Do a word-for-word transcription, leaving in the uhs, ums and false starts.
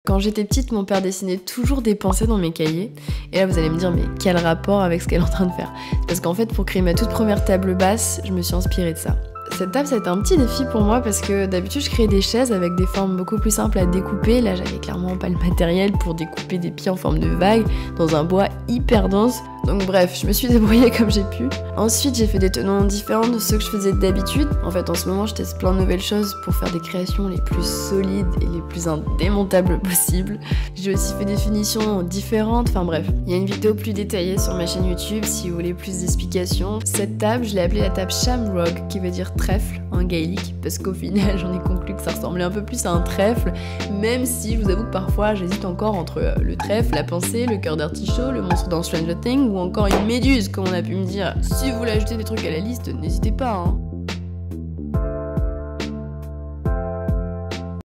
Quand j'étais petite, mon père dessinait toujours des pensées dans mes cahiers. Et là, vous allez me dire, mais quel rapport avec ce qu'elle est en train de faire? Parce qu'en fait, pour créer ma toute première table basse, je me suis inspirée de ça. Cette table, ça a été un petit défi pour moi parce que d'habitude, je créais des chaises avec des formes beaucoup plus simples à découper. Là, j'avais clairement pas le matériel pour découper des pieds en forme de vague dans un bois hyper dense. Donc bref, je me suis débrouillée comme j'ai pu. Ensuite, j'ai fait des tenants différents de ceux que je faisais d'habitude. En fait, en ce moment, je teste plein de nouvelles choses pour faire des créations les plus solides et les plus indémontables possibles. J'ai aussi fait des finitions différentes, enfin bref. Il y a une vidéo plus détaillée sur ma chaîne YouTube si vous voulez plus d'explications. Cette table, je l'ai appelée la table Shamrock, qui veut dire trèfle en gaélique, parce qu'au final, j'en ai conclu que ça ressemblait un peu plus à un trèfle, même si je vous avoue que parfois, j'hésite encore entre le trèfle, la pensée, le cœur d'artichaut, le monstre dans Stranger Things, ou encore une méduse, comme on a pu me dire. Si vous voulez ajouter des trucs à la liste, n'hésitez pas, hein.